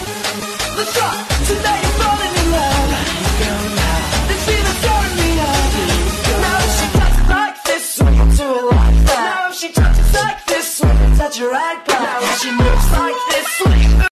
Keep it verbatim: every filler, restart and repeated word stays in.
Let's rock, today I'm falling in love. This feeling's tearing me up. Now if she does it like this, will you do it like that? Now if she touches like this, will you touch her right back? Now if she moves like this, will you